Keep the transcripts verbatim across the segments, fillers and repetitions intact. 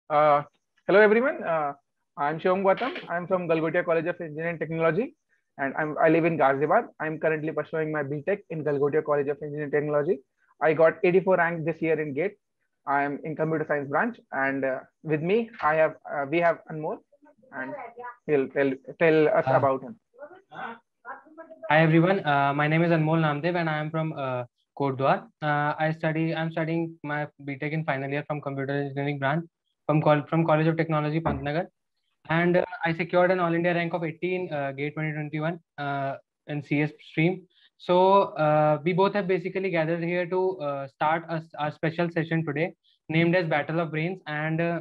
Uh, Hello everyone. Uh, I'm Shivam Gautam. I'm from Galgotia College of Engineering Technology, and I'm, I live in Ghaziabad. I'm currently pursuing my B Tech in Galgotia College of Engineering Technology. I got eighty-four rank this year in GATE. I'm in computer science branch, and uh, with me I have uh, we have Anmol, and he'll tell tell us Uh, about him. Hi everyone, uh, my name is Anmol Namdev and I am from uh, Kotdwar. Uh, I study. I'm studying my B Tech in final year from Computer Engineering branch from Col- from College of Technology Pantnagar, and uh, I secured an All India rank of eighty in uh, GATE twenty twenty-one uh, in C S stream. So uh, we both have basically gathered here to uh, start a, our special session today, named as Battle of Brains, and uh,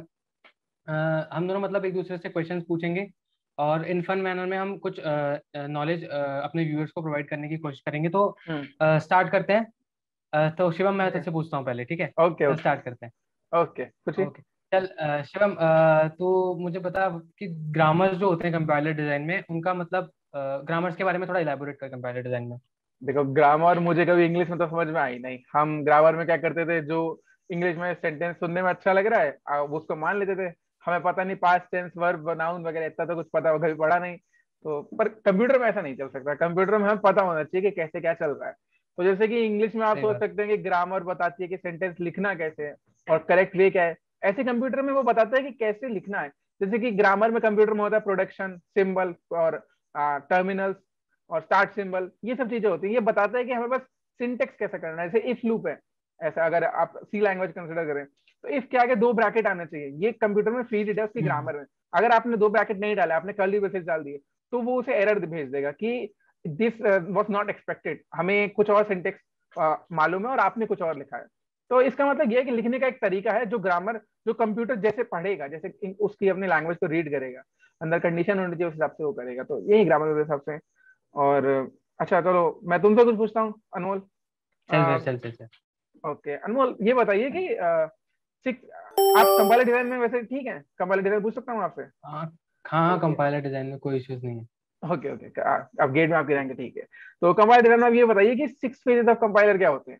uh, हम दोनों मतलब एक दूसरे से questions पूछेंगे और इन fun manner में हम कुछ नॉलेज अपने व्यूअर्स को प्रोवाइड करने की कोशिश करेंगे। तो Hmm. स्टार्ट करते हैं। अ, तो शिवम, मैं तुझसे पूछता हूँ पहले, ठीक है? Okay, चल okay, स्टार्ट करते हैं। okay. पूछिए। ओके, चल। अ, शिवम, अ, तू मुझे बता कि ग्रामर्स जो होते हैं कंपाइलर डिजाइन में, उनका मतलब ग्रामर्स के बारे में थोड़ा इलेबोरेट कर कंपाइलर डिजाइन में। देखो, ग्रामर मुझे कभी इंग्लिश में तो समझ में आई नहीं। हम ग्रामर में क्या करते थे, जो इंग्लिश में सेंटेंस सुनने में अच्छा लग रहा है आ, वो उसको मान लेते थे। हमें पता नहीं पास्ट टेंस वर्ब नाउन वगैरह, इतना तो कुछ पता कभी पढ़ा नहीं। तो पर कंप्यूटर में ऐसा नहीं चल सकता। कंप्यूटर में हमें पता होना चाहिए कि कैसे क्या चल रहा है। तो जैसे कि इंग्लिश में आप सही सोच बात। सकते हैं कि ग्रामर बताती है कि सेंटेंस लिखना कैसे है और करेक्ट वे क्या है। ऐसे कंप्यूटर में वो बताता है कि कैसे लिखना है। जैसे कि ग्रामर में कंप्यूटर में होता है प्रोडक्शन सिंबल और टर्मिनल्स और स्टार्ट सिंबल, ये सब चीजें होती है। ये बताता है कि हमें बस सिंटेक्स कैसे करना है। जैसे इफ लूप है, ऐसा अगर आप सी लैंग्वेज कंसिडर करें तो इफ के आगे दो ब्रैकेट आने चाहिए। ये कंप्यूटर में फ्री रीड है उसकी हम्म। ग्रामर में। अगर आपने दो ब्रैकेट नहीं डाला, आपने कर्ली ब्रेसेस डाल दिए, तो वो उसे एरर भेज देगा कि दिस वाज नॉट एक्सपेक्टेड, हमें कुछ और सिंटेक्स मालूम है और आपने कुछ और लिखा है। तो इसका मतलब ये है कि लिखने का एक तरीका है जो ग्रामर जो कंप्यूटर जैसे पढ़ेगा, जैसे उसकी अपनी लैंग्वेज को रीड करेगा, अंदर कंडीशन होनी चाहिए उस हिसाब से वो करेगा। तो यही ग्रामर के हिसाब से। और अच्छा, चलो मैं तुमसे कुछ पूछता हूँ, अनमोल। चल फिर, चल चल चल। ओके अनमोल, ये बताइए कि सिक्स आप कंपाइलर डिजाइन में वैसे ठीक है? कंपाइलर डिजाइन पूछ सकता हूँ आपसे? हाँ हाँ, ओके कंपाइलर डिजाइन में कोई इश्यूज नहीं है। ओके ओके, अब गेट में आपके रहेंगे, ठीक है। तो कंपाइलर डिजाइन में आप ये बताइए कि सिक्स फेजेस ऑफ कंपाइलर क्या होते हैं?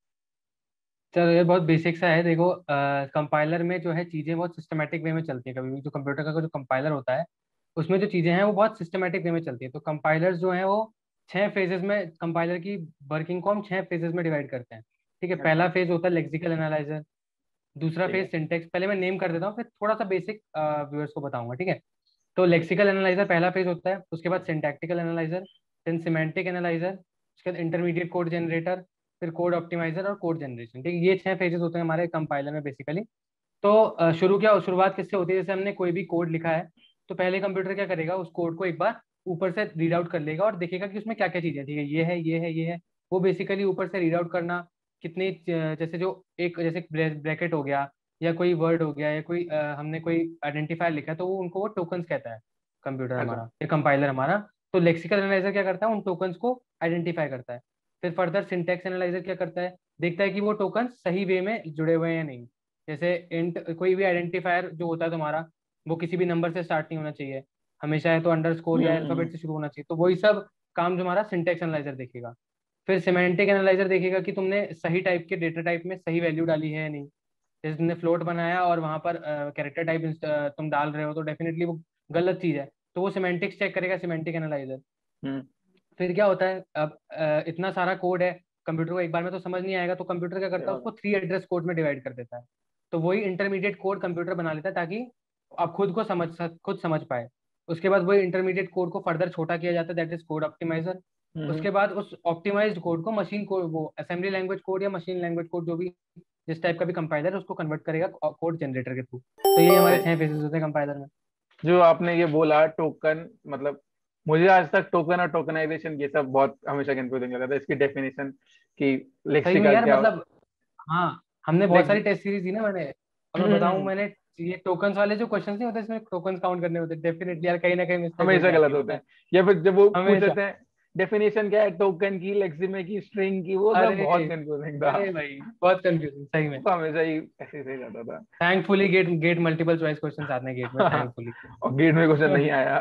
चलो, ये बहुत बेसिक सा है। देखो, कंपाइलर में जो है चीज़ें बहुत सिस्टमेटिक वे में चलती है। कभी भी जो कंप्यूटर का जो कंपाइलर होता है, उसमें जो चीज़ें हैं वो बहुत सिस्टमेटिक वे में चलती है। तो कंपाइलर्स जो हैं वो छह फेजेस में, कंपाइलर की वर्किंग को हम छह फेजेस में डिवाइड करते हैं। ठीक है, अच्छा, पहला फेज होता है लेक्सिकल एनालाइजर। दूसरा ठीक फेज है। सिंटेक्स। पहले मैं नेम कर देता हूँ, फिर थोड़ा सा बेसिक व्यूअर्स को बताऊंगा, ठीक है? तो लेक्सिकल एनालाइजर पहला फेज होता है, उसके बाद syntactical analyser, then semantic analyser, उसके बाद इंटरमीडिएट कोड जनरेटर, फिर कोड ऑप्टिमाइजर और कोड जनरेशन। ठीक है, ये छह फेजेस होते हैं हमारे कंपाइलर में बेसिकली। तो अ, शुरू क्या शुरुआत किससे होती है? जैसे हमने कोई भी कोड लिखा है, तो पहले कंप्यूटर क्या करेगा, उस कोड को एक बार ऊपर से रीड आउट कर लेगा और देखेगा कि उसमें क्या क्या चीजें हैं। ठीक है, ये है, ये है, ये है। वो बेसिकली ऊपर से रीड आउट करना, कितनी अ, जैसे जो एक जैसे ब्रैकेट हो गया, या कोई वर्ड हो गया, या कोई अ, हमने कोई आइडेंटिफायर लिखा है, तो वो उनको वो टोकन्स कहता है कंप्यूटर अच्छा, हमारा या कंपाइलर हमारा। तो लेक्सिकल एनालाइजर क्या करता है, उन टोकन्स को आइडेंटिफाई करता है। फिर फर्दर सिंटैक्स एनालाइजर क्या करता है, देखता है कि वो टोकन्स सही वे में जुड़े हुए हैं या नहीं। जैसे इंट, कोई भी आइडेंटिफायर जो होता है तुम्हारा, वो किसी भी नंबर से स्टार्ट नहीं होना चाहिए, हमेशा है तो अंडर स्कोर या हम्म, अल्फाबेट से शुरू होना चाहिए। तो वही सब काम जो हमारा सिंटेक्स एनालाइजर देखेगा। फिर सिमेंटिक एनालाइजर देखेगा कि तुमने सही टाइप के डेटा टाइप में सही वैल्यू डाली है या नहीं। जैसे तुमने फ्लोट बनाया और वहां पर कैरेक्टर टाइप तुम डाल रहे हो, तो डेफिनेटली वो गलत चीज है। तो वो सिमेंटिक्स चेक करेगा, सिमेंटिक एनालाइजर। हम्म, फिर क्या होता है, अब अ, इतना सारा कोड है, कंप्यूटर को एक बार में तो समझ नहीं आएगा, तो कंप्यूटर क्या सही करता है, बात है। उसको थ्री एड्रेस कोड में डिवाइड कर देता है। तो वही इंटरमीडिएट कोड कंप्यूटर बना लेता है, ताकि आप खुद को समझ सक खुद समझ पाए। उसके बाद वही इंटरमीडिएट कोड को फर्दर छोटा किया जाता है, दैट इज कोड ऑप्टिमाइजर। हम्म, उसके बाद उस ऑप्टिमाइज्ड कोड को मशीन कोड, वो असेंबली लैंग्वेज कोड या मशीन लैंग्वेज कोड, जो भी जिस टाइप का भी कंपाइलर है, उसको कन्वर्ट करेगा कोड जनरेटर के थ्रू। तो ये हमारे सही। छह फेजेस होते हैं कंपाइलर में। जो आपने ये बोला टोकन, मतलब मुझे आज तक टोकन और टोकनाइजेशन ये सब बहुत हमेशा कंफ्यूजिंग लगा था, इसकी डेफिनेशन कि सही में लेक्सिकल यार, क्या हो। मतलब हाँ, हमने बहुत सारी लेक्स टेस्ट सीरीज दी ना मैंने। अब मैं बताऊं, मैंने ये टोकन्स वाले जो क्वेश्चन नहीं होते, इसमें टोकन्स काउंट करने होते, डेफिनेटली यार कहीं ना कहीं मिस्टेक हो ही हमेशा जाती गलत है, होते पता है। हैं। या फिर जब वो पूछ हमेशा। लेते हैं डेफिनेशन क्या है टोकन की, लेक्सिमे की, स्ट्रिंग की, वो सब अरे बहुत कंफ्यूजिंग था। अरे भाई, बहुत कंफ्यूजिंग सही में। वो तो हमेशा ही ऐसे ही सही जाता था। Thankfully GATE GATE multiple choice question आते हैं गेट में, थैंकफुली। और गेट में क्वेश्चन नहीं आया।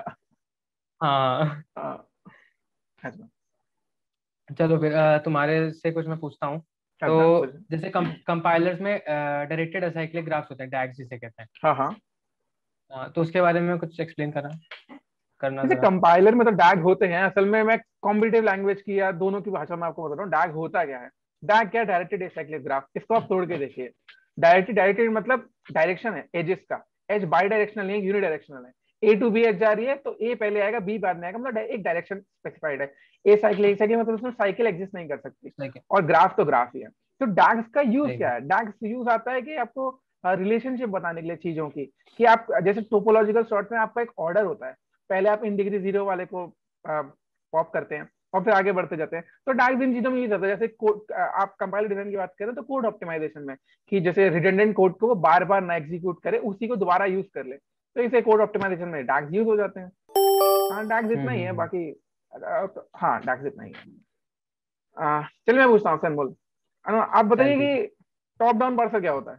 हाँ। हाँ, अच्छा। चलो फिर, अ, तुम्हारे से कुछ मैं पूछता हूँ। अच्छा तो कुछ। जैसे कंपाइलर्स में डायरेक्टेड असाइक्लिक ग्राफ्स होते हैं, डैग्स जिसे कहते हैं। हाँ हाँ। हाँ, तो उसके बारे में कुछ एक्सप्लेन करना करना जैसे जरा। कंपाइलर में तो डैग होते हैं, असल में मैं कॉम्पिटिटिव लैंग्वेज की या दोनों की भाषा में आपको बता रहा हूँ डैग होता क्या है। डैग क्या है, डायरेक्टेड एसाइक्लिक ग्राफ। इसको आप तोड़ के देखिए। डायरेक्टेड डायरेक्टेड मतलब डायरेक्शन है एजेस का। एज बाई डायरेक्शनल नहीं, यूनि डायरेक्शनल है। ए टू बी एज जा रही है तो ए पहले आएगा बी बाद में आएगा, मतलब एक डायरेक्शन स्पेसिफाइड है। ए साइकिल एक साइकिल मतलब उसमें साइकिल एग्जिस्ट नहीं कर सकती। ठीक है। और ग्राफ तो ग्राफ ही है। तो डैग्स का यूज सही क्या है। है, डैग्स यूज आता है कि आपको रिलेशनशिप बताने के लिए चीजों की। कि आप जैसे टोपोलॉजिकल सॉर्ट में आपका एक ऑर्डर होता है। पहले आप इन डिग्री जीरो वाले को पॉप करते हैं और फिर आगे बढ़ते जाते हैं। तो डैग्स इन चीजों में यूज होता है। जैसे कोड, आप कंपाइलर डिजाइन की बात करें तो कोड ऑप्टिमाइजेशन में, कि जैसे रिडंडेंट कोड को वो बार बार ना एग्जीक्यूट करे, उसी को दोबारा यूज कर ले, तो इसे कोड ऑप्टिमाइजेशन में डैग्स यूज हो जाते हैं। हाँ डैग्स हम्म इतना ही हम्म है हम्म। बाकी। अ, तो, हाँ डैग्स इतना ही है। आ, चलिए मैं पूछता हूँ सनमोल। अनु, आप चल बताइए ठीक है। कि टॉप डाउन पार्सर क्या होता है।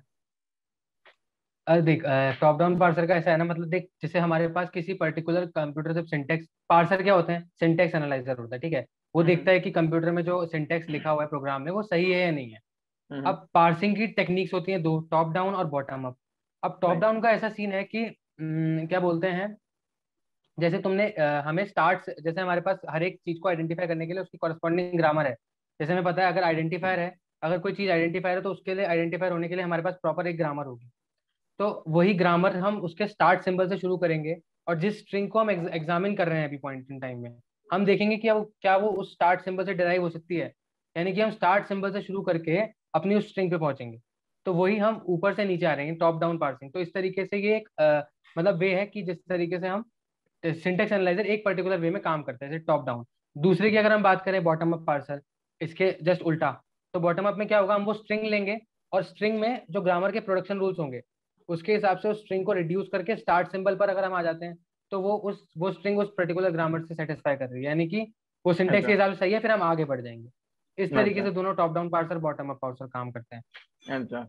अरे देख, टॉप डाउन पार्सर का ऐसा है ना, मतलब देख जैसे हमारे पास किसी पर्टिकुलर कंप्यूटर से सिंटेक्स, पार्सर क्या होते हैं, सिंटेक्स एनालाइजर होता है, ठीक है। वो हम्म देखता है कि कंप्यूटर में जो सिंटेक्स लिखा हुआ है प्रोग्राम में वो सही है या नहीं है। हम्म। अब पार्सिंग की टेक्निक्स होती हैं दो, टॉप डाउन और बॉटम अप। अब टॉप राइट। डाउन का ऐसा सीन है कि हम्म, क्या बोलते हैं, जैसे तुमने अ, हमें स्टार्ट, जैसे हमारे पास हर एक चीज को आइडेंटिफाई करने के लिए उसकी कॉरस्पॉन्डिंग ग्रामर है। जैसे हमें पता है अगर आइडेंटिफायर है, अगर कोई चीज आइडेंटिफायर है तो उसके लिए आइडेंटिफायर होने के लिए हमारे पास प्रॉपर एक ग्रामर होगी। तो वही ग्रामर हम उसके स्टार्ट सिंबल से शुरू करेंगे, और जिस स्ट्रिंग को हम एग्जामिन कर रहे हैं अभी पॉइंट इन टाइम में, हम देखेंगे कि अब क्या वो उस स्टार्ट सिंबल से डिराइव हो सकती है। यानी कि हम स्टार्ट सिंबल से शुरू करके अपनी उस स्ट्रिंग पे पहुंचेंगे। तो वही हम ऊपर से नीचे आ रहे हैं, टॉप डाउन पार्सिंग। तो इस तरीके से ये एक अ, मतलब वे है कि जिस तरीके से हम सिंटेक्स एनालाइजर एक पर्टिकुलर वे में काम करता है, जैसे टॉप डाउन। दूसरे की अगर हम बात करें बॉटम अप पार्सर, इसके जस्ट उल्टा। तो बॉटम अप में क्या होगा, हम वो स्ट्रिंग लेंगे और स्ट्रिंग में जो ग्रामर के प्रोडक्शन रूल्स होंगे उसके हिसाब से उस स्ट्रिंग को रिड्यूस करके स्टार्ट सिंबल पर अगर हम आ जाते हैं, तो वो उस वो स्ट्रिंग उस पर्टिकुलर ग्रामर से सेटिस्फाई कर रही है, यानी कि वो सिंटेक्स के अच्छा हिसाब से सही है, फिर हम आगे बढ़ जाएंगे। इस तरीके अच्छा से दोनों top down parser bottom up parser काम करते हैं। अच्छा।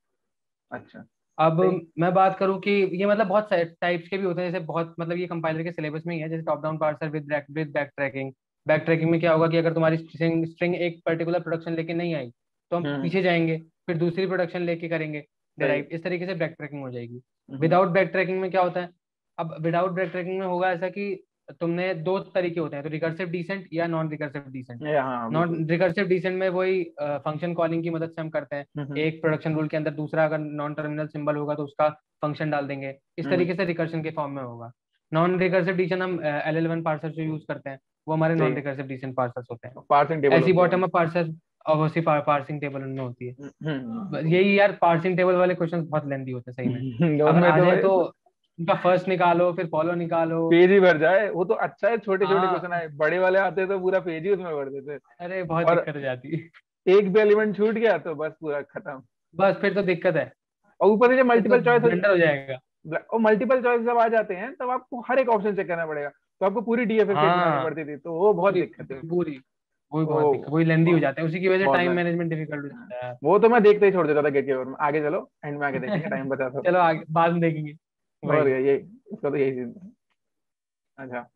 अच्छा अब सही। मैं बात करूं कि ये मतलब बहुत टाइप्स के भी होते हैं, जैसे बहुत मतलब ये कंपाइलर के सिलेबस में ही है, जैसे top down parser with with backtracking. Backtracking में क्या होगा कि अगर तुम्हारी स्ट्रिंग स्ट्रिंग एक पर्टिकुलर प्रोडक्शन लेके नहीं आई तो हम हम्म। पीछे जाएंगे, फिर दूसरी प्रोडक्शन लेके करेंगे सही। डिराइव। इस तरीके से बैक ट्रैकिंग हो जाएगी। हम्म विदाउट बैक ट्रैकिंग में क्या होता है, अब विदाउट बैक ट्रैकिंग में होगा ऐसा कि तुमने दो तरीके होते हैं, तो रिकर्सिव डिसेंट या नॉन रिकर्सिव डिसेंट। ये हाँ नॉन बिल्कुल। रिकर्सिव डिसेंट में वही फंक्शन कॉलिंग की मदद से हम करते हैं। हम्म एक प्रोडक्शन रूल के अंदर दूसरा अगर नॉन टर्मिनल सिंबल होगा तो उसका फंक्शन डाल देंगे। इस हम्म। तरीके से रिकर्शन के फॉर्म में होगा। नॉन रिकर्सिव डिसीजन हम एल एल वन पार्सर से यूज करते हैं, वो हमारे सही नॉन है। रिकर्सिव डिसीजन पार्सर्स होते हैं। पार्सिंग टेबल ऐसी होती है बॉटम उनकी। अप पार्सर और वैसी पार्सिंग टेबल उनमें होती है। हम्म हम्म, बस यही यार, पार्सिंग टेबल वाले क्वेश्चन बहुत लेंदी होते हैं सही में। हम्म। अगर उनमें आ तो जाए भाई तो उनका फर्स्ट निकालो फिर फॉलो निकालो। पेज ही भर जाए, वो तो अच्छा है छोटे छोटे क्वेश्चन हाँ, आए, बड़े वाले आते तो पूरा पेज ही उसमें भर देते। अरे बहुत और दिक्कत हो जाती है। एक भी एलिमेंट छूट गया तो बस पूरा खत्म। बस फिर तो दिक्कत है, और ऊपर से जब फिर तो मल्टीपल चॉइस ब्लंडर हो जाएगा। और मल्टीपल चॉइस जब आ जाते हैं तब आपको हर एक ऑप्शन चेक करना पड़ेगा। तो आपको पूरी डीएफए पेज बनानी हाँ, पड़ती थी, तो वो बहुत पूरी दिक्कत है। पूरी वही बहुत दिक्कत, वो वही लेंदी हो जाता है, उसी की वजह से बहुत टाइम लग मैनेजमेंट डिफिकल्ट हो जाता है। वो तो मैं देखते ही छोड़ देता था गेट के ओवर में, आगे चलो एंड में आगे देखेंगे, टाइम बचा तो। चलो आगे बाद में देखेंगे। और वही। ये यही इसका तो यही सीन था। अच्छा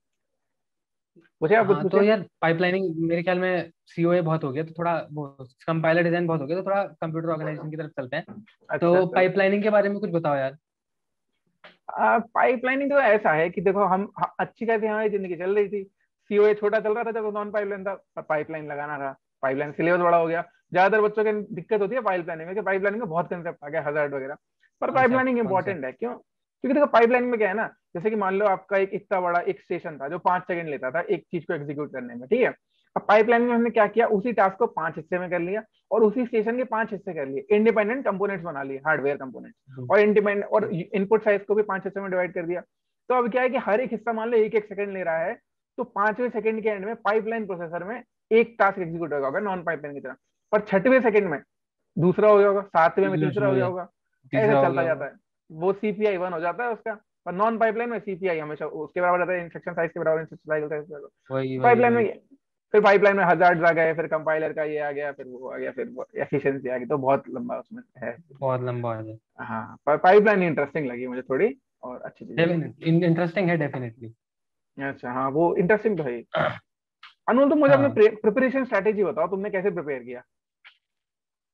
पूछे, आप कुछ हाँ तो पूछे। यार पाइपलाइनिंग मेरे ख्याल में सी ओ ए बहुत हो गया, तो थोड़ा वो कंपाइलर डिजाइन बहुत हो गया, तो थोड़ा कंप्यूटर ऑर्गेनाइजेशन की तरफ चलते हैं। अच्छा तो अच्छा। पाइपलाइनिंग के बारे में कुछ बताओ यार। पाइपलाइनिंग तो ऐसा है कि देखो हम ह- अच्छी खासी हमारी जिंदगी चल रही थी। सीओए छोटा चल रहा था जब नॉन पाइपलाइन था, पर पाइपलाइन लगाना था। पाइपलाइन सिलेबस बड़ा हो गया। ज्यादातर बच्चों की दिक्कत होती है पाइपलाइनिंग में, कि पाइपलाइनिंग में बहुत कंसेप्ट आ गया, हजार्ड वगैरह। पर कॉन्सेप्ट पाइपलाइनिंग कॉन्सेप्ट इंपॉर्टेंट है, क्यों? क्योंकि देखो पाइपलाइनिंग में क्या है ना, जैसे कि मान लो आपका एक इतना बड़ा एक स्टेशन था जो पांच सेकंड लेता था एक चीज को एग्जीक्यूट करने में, ठीक है। अब पाइपलाइन में हमने क्या किया, उसी टास्क को पांच हिस्से में कर लिया, और उसी स्टेशन के पांच हिस्से कर लिए, इंडिपेंडेंट कंपोनेंट्स बना लिए, हार्डवेयर कंपोनेंट्स। और इंडिपेंडेंट और इनपुट साइज को भी पांच हिस्से में डिवाइड कर दिया। तो अब क्या है कि हर एक हिस्सा मान लो एक एक सेकंड ले रहा है। तो पांचवें सेकंड के एंड में पाइपलाइन प्रोसेसर में एक टास्क एग्जीक्यूट होगा नॉन पाइपलाइन की तरह। पर छठवें सेकंड में दूसरा हो गया होगा, सातवें में तीसरा हो गया होगा। ऐसे तीसरा हो चलता गया जाता होगा। है। वो सीपीआई वन हो जाता है उसका। पर नॉन पाइपलाइन में सीपीआई हमेशा उसके बराबर रहता है, इंस्ट्रक्शन साइज के बराबर इंस्ट्रक्शन साइकिल। वही वही पाइपलाइन में वही। ये- फिर पाइपलाइन में हजार्ड आ गए, फिर कंपाइलर का ये आ गया, फिर वो आ गया, फिर वो एफिशिएंसी आ गई, तो बहुत लंबा उसमें है। बहुत लंबा हो जाए। हाँ पर पाइपलाइन इंटरेस्टिंग लगी मुझे थोड़ी, और अच्छी चीज लगी। डेफिनेट इंटरेस्टिंग है डेफिनेटली। अच्छा हाँ वो इंटरेस्टिंग तो है ही। अनु तुम मुझे अपने हाँ, प्रिपरेशन स्ट्रेटेजी बताओ, तुमने कैसे प्रिपेयर किया।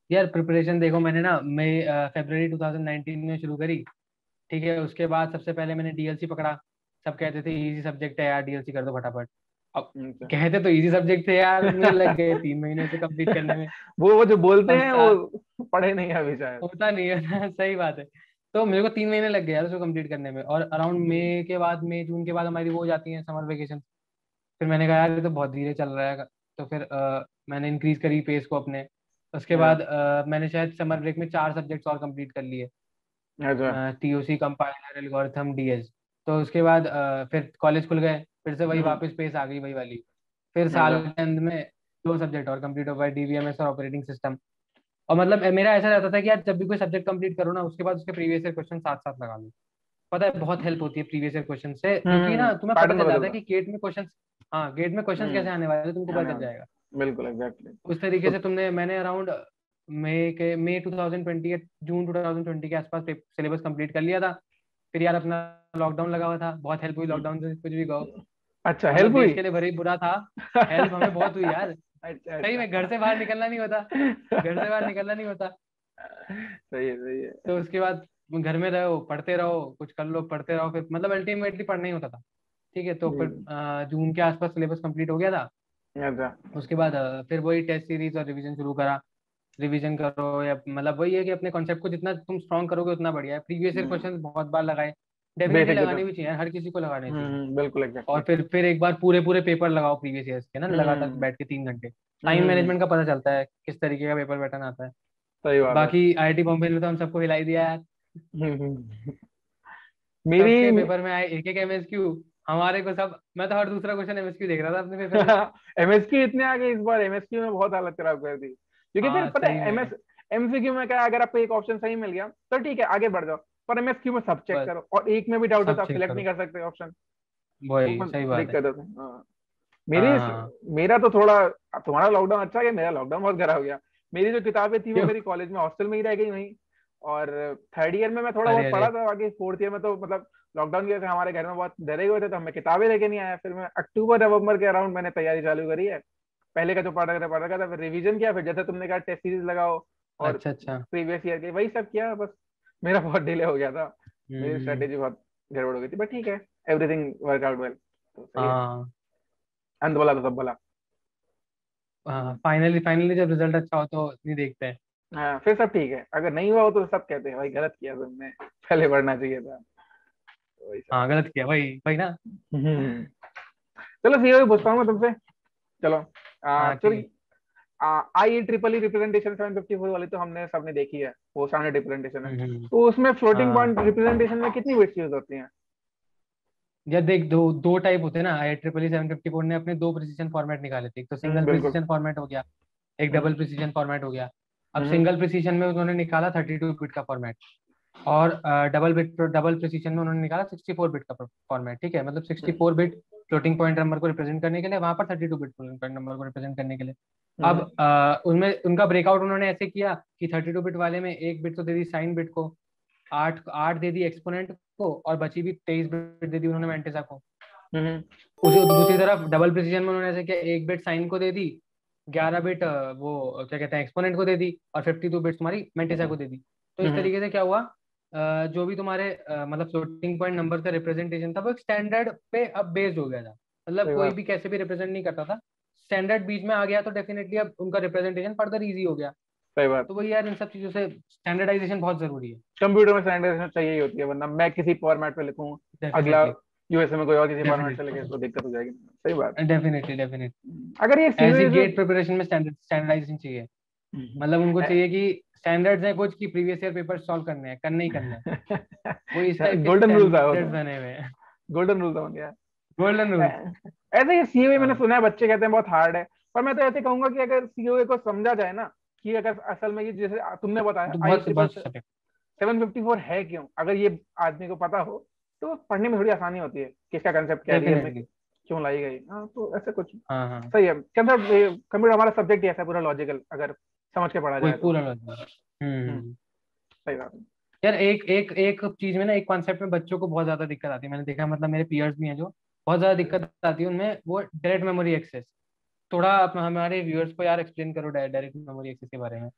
यार प्रिपरेशन देखो, मैंने ना मई फरवरी टू थाउजेंड नाइनटीन में शुरू करी। ठीक है, उसके बाद सबसे पहले मैंने डीएलसी पकड़ा। सब कहते थे इजी सब्जेक्ट है यार, डीएलसी कर दो फटाफट। अब अच्छा। कहते तो इजी सब्जेक्ट थे यार, मुझे लग गए तीन महीने से कंप्लीट करने में। वो वो जो बोलते अब हैं सा- वो पढ़े नहीं है अभी शायद। होता नहीं है ना, सही बात है। तो मेरे को तीन महीने लग गए यार उसको कंप्लीट करने में, और अराउंड हम्म। मई के बाद, मई जून के बाद हमारी वो हो जाती है समर वेकेशन। फिर मैंने कहा यार ये तो बहुत धीरे चल रहा है, तो फिर अ, मैंने इंक्रीज करी पेस को अपने। उसके अच्छा। बाद अ, मैंने शायद समर ब्रेक में चार सब्जेक्ट्स और कंप्लीट कर लिए। अच्छा। TOC, compiler, algorithm, DS. तो उसके बाद अ, फिर कॉलेज खुल गए, फिर से वही हम्म। वापस पेस आ गई वही वाली। फिर अच्छा। साल के अंत में दो सब्जेक्ट और कंप्लीट हो गए, डीबीएमएस और ऑपरेटिंग सिस्टम। और मतलब अ, मेरा ऐसा रहता था कि यार जब भी कोई सब्जेक्ट कंप्लीट करो ना, उसके बाद उसके प्रीवियस ईयर क्वेश्चन साथ साथ लगा लो। पता है बहुत हेल्प होती है प्रीवियस ईयर क्वेश्चन से, क्योंकि हम्म। ना तुम्हें पता पैटर्न चल पता जाता है चलता कि गेट में क्वेश्चन, हाँ गेट में है। क्वेश्चन कैसे आने हम्म। वाले हैं, तुमको पता आने चल वाला। जाएगा। बिल्कुल एग्जैक्टली। उस तरीके तो से तुमने, मैंने अराउंड मई के मई टू थाउजेंड ट्वेंटी या जून टू थाउजेंड ट्वेंटी के आसपास सिलेबस कंप्लीट कर लिया था। फिर यार अपना लॉकडाउन लगा हुआ था, बहुत हेल्प हुई हम्म, लॉकडाउन से, कुछ भी कहो। अच्छा मतलब हेल्प देश हुई। के लिए भले ही बुरा था, हेल्प हमें बहुत हुई यार। अच्छा सही में घर अच्छा। से बाहर निकलना नहीं होता, घर से बाहर निकलना नहीं होता। सही है सही है। तो उसके बाद घर में रहो, पढ़ते रहो, कुछ कर लो, पढ़ते रहो, फिर मतलब अल्टीमेटली पढ़ना ही होता था। ठीक है, तो फिर हम्म। अ, जून के आसपास सिलेबस कंप्लीट हो गया था। अच्छा। उसके बाद अ, फिर वही टेस्ट सीरीज और रिवीजन शुरू करा। रिवीजन करो, या मतलब वही है कि अपने कॉन्सेप्ट को जितना तुम स्ट्रॉन्ग करोगे उतना बढ़िया है। प्रीवियस ईयर हम्म। क्वेश्चन बहुत बार लगाए, डेफिनेटली बेसिक से तो। लगाने भी चाहिए यार, हर किसी को लगाने चाहिए। हम्म बिल्कुल और एग्जैक्टली। फिर फिर एक बार पूरे पूरे पेपर लगाओ प्रीवियस ईयर्स के ना, लगातार हम्म। बैठ के तीन घंटे। टाइम हम्म। मैनेजमेंट का पता चलता है किस तरीके का पेपर पैटर्न आता है। सही बात है। बाकी आईआईटी बॉम्बे में तो हम सबको हिला ही दिया यार। हम्म। मेरी सबके पेपर में आए एक एक एमएसक्यू, हमारे को सब, मैं तो हर दूसरा क्वेश्चन एमएसक्यू देख रहा था अपने पेपर में। एमएसक्यू इतने आ गए इस बार, एमएसक्यू में बहुत हालत खराब कर दी, क्योंकि फिर हाँ पता सही है एमएस में। एमसीक्यू में क्या है, अगर आपको एक ऑप्शन सही मिल गया तो ठीक है आगे बढ़ जाओ, पर एमएसक्यू में सब चेक बस करो और एक में भी डाउट हो तो सब आप चेक सिलेक्ट नहीं करो, कर सकते ऑप्शन। वो वही बस सही बात है। दिक्कत होती है हाँ। मेरी हाँ। मेरा तो थोड़ा, तुम्हारा लॉकडाउन अच्छा गया, मेरा लॉकडाउन बहुत खराब गया। मेरी जो किताबें थी वो क्यों? मेरी कॉलेज में हॉस्टल में ही रह गई वहीं। और थर्ड ईयर में मैं थोड़ा अरे बहुत अरे। पढ़ा था, बाकी फोर्थ ईयर में तो मतलब लॉकडाउन की वजह से हमारे घर में बहुत डरे हुए थे, तो मैं किताबें लेके नहीं आया। फिर मैं अक्टूबर नवंबर के अराउंड मैंने तैयारी चालू करी है। पहले का जो पढ़ रखा था पढ़ रखा था, फिर रिवीजन किया, फिर जैसे तुमने कहा टेस्ट सीरीज लगाओ और अच्छा अच्छा। प्रीवियस ईयर के वही सब किया बस। मेरा बहुत डिले हो गया था, मेरी हम्म। स्ट्रेटेजी बहुत गड़बड़ हो गई थी, बट ठीक है, एवरीथिंग वर्क आउट वेल, तो सही है। हाँ अंत भला तो सब भला। हाँ, हम्म। फाइनली फाइनली जब रिजल्ट अच्छा हो तो नहीं देखते हैं। हाँ फिर सब ठीक है, अगर नहीं हुआ हो तो सब कहते हैं भाई गलत किया तुमने, पहले बढ़ना चाहिए था, तो वही सब हाँ है। गलत किया, वही वही ना। हम्म। चलो सीओ पूछता हूँ मैं तुमसे। चलो आ, हाँ ठीक है। चलो I triple E representation seven fifty four वाली तो हमने सबने देखी है, वो स्टैंडर्ड रिप्रेजेंटेशन है। हम्म हम्म, तो उसमें फ्लोटिंग हाँ। पॉइंट रिप्रेजेंटेशन में कितनी बिट्स यूज होती हैं? या देख, दो दो टाइप होते हैं ना, I triple seven fifty four ने अपने दो प्रिसीजन फॉर्मेट निकाले थे, एक तो हम्म सिंगल बिल्कुल। प्रिसीजन फॉर्मेट हो गया, एक डबल हम्म। प्रिसीजन फॉर्मेट हो गया। अब हम्म। सिंगल प्रिसीजन में उन्होंने निकाला थर्टी टू बिट का फॉर्मेट, और डबल बिट डबल प्रिसीजन में उन्होंने निकाला सिक्सटी फोर बिट का फॉर्मेट। ठीक है, मतलब सिक्सटी हम्म। Four bit floating point number को रिप्रेजेंट करने के लिए, वहां पर thirty two bit floating point number को रिप्रेजेंट करने के लिए। अब हम्म। अ, उनमें उनका ब्रेकआउट उन्होंने ऐसे किया कि थर्टी टू बिट वाले में एक बिट तो दे दी साइन बिट को, आठ आठ दे दी एक्सपोनेंट को, और बची भी तेईस बिट दे दी उन्होंने मैंटेसा को। हम्म। उसी दूसरी तरफ डबल प्रिसीजन में उन्होंने ऐसे किया, एक बिट साइन को दे दी, ग्यारह बिट वो क्या कहते हैं एक्सपोनेंट को दे दी, और फिफ्टी टू बिट तुम्हारी मेंटेसा को दे दी। तो इस हम्म, तरीके से क्या हुआ, अ, जो भी तुम्हारे अ, मतलब फ्लोटिंग पॉइंट नंबर का रिप्रेजेंटेशन था वो एक स्टैंडर्ड पे अब बेस्ड हो गया था। मतलब सही कोई बात। भी कैसे भी रिप्रेजेंट नहीं करता था, स्टैंडर्ड बीच में आ गया, तो डेफिनेटली अब उनका रिप्रेजेंटेशन फर्दर इजी हो गया। सही बात। तो वही यार, इन सब चीजों से स्टैंडर्डाइजेशन बहुत जरूरी है। कंप्यूटर में स्टैंडर्डाइजेशन चाहिए ही होती है, वरना मैं किसी फॉर्मेट पे लिखूँ, अगला डेफिनेटली यूएसए में कोई और किसी फॉर्मेट से लिखे डेफिनेटली तो दिक्कत हो जाएगी। सही बात। Definitely definitely. अगर ये ऐसी सीओ गेट प्रिपरेशन में स्टैंडर्ड स्टैंडर्डाइजेशन चाहिए। मतलब उनको चाहिए कि स्टैंडर्ड्स हैं कुछ, कि प्रीवियस ईयर पेपर सॉल्व करने हैं, करने ही करने हैं। वो इस टाइप के गोल्डन रूल था वो स्टैंडर्ड्स तो, बने हुए हैं। गोल्डन रूल था बन गया। Golden rules. ऐ- ऐसे ये सीओए मैंने हाँ सुना है, बच्चे कहते हैं बहुत हार्ड है, पर मैं तो ऐसे कहूंगा कि अगर सीओए को समझा जाए ना, कि अगर असल में ये जैसे तुमने बताया तो आई बहुत ट्रिपल बहुत सटीक। सेवन फिफ्टी फोर है क्यों, अगर ये आदमी को पता हो तो पढ़ने में थोड़ी आसानी होती है कि इसका कंसेप्ट क्या है, रियल में डेफिनेटली। क्यों लाई गई। हाँ तो ऐसे कुछ हाँ हाँ। सही है। कंसेप्ट कंप्यूटर हमारा सब्जेक्ट ही ऐसा है, पूरा लॉजिकल, अगर समझ के पढ़ा वही जाए तो। पूरा लॉजिक। हम्म हम्म। हम्म। सही बात है। यार एक एक एक चीज में ना, एक कॉन्सेप्ट में बच्चों को बहुत ज्यादा दिक्कत आती है, मैंने देखा है, मतलब मेरे पीयर्स भी हैं जो बहुत ज्यादा दिक्कत आती है उनमें, वो डायरेक्ट मेमोरी एक्सेस। थोड़ा आप हमारे व्यूअर्स को यार एक्सप्लेन करो डायरेक्ट मेमोरी एक्सेस के बारे में।